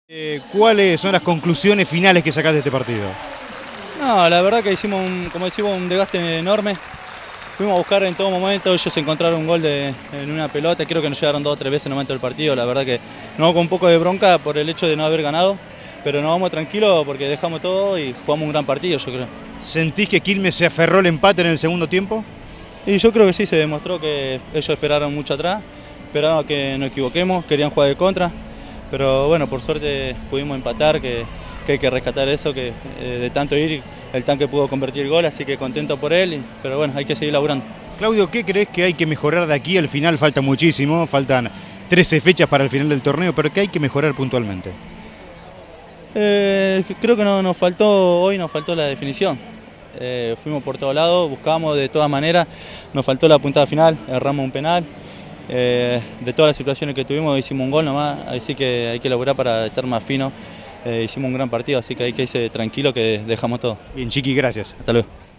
¿Cuáles son las conclusiones finales que sacás de este partido? No, la verdad que hicimos un desgaste enorme. Fuimos a buscar en todo momento, ellos encontraron un gol en una pelota, creo que nos llegaron 2 o 3 veces en el momento del partido. La verdad que nos vamos con un poco de bronca por el hecho de no haber ganado, pero nos vamos tranquilos porque dejamos todo y jugamos un gran partido, yo creo. ¿Sentís que Quilmes se aferró al empate en el segundo tiempo? Y yo creo que sí, se demostró que ellos esperaron mucho atrás, esperaban que nos equivoquemos, querían jugar de contra, pero bueno, por suerte pudimos empatar, que hay que rescatar eso, que de tanto ir el Tanque pudo convertir el gol, así que contento por él, pero bueno, hay que seguir laburando. Claudio, ¿qué crees que hay que mejorar de aquí al final? Falta muchísimo, faltan 13 fechas para el final del torneo, pero ¿qué hay que mejorar puntualmente? Creo que hoy nos faltó la definición. Fuimos por todos lados, buscamos de todas maneras, nos faltó la puntada final, erramos un penal. De todas las situaciones que tuvimos hicimos un gol nomás, así que hay que laburar para estar más fino. Hicimos un gran partido, así que hay que irse tranquilo que dejamos todo. Bien, Chiqui, gracias. Hasta luego.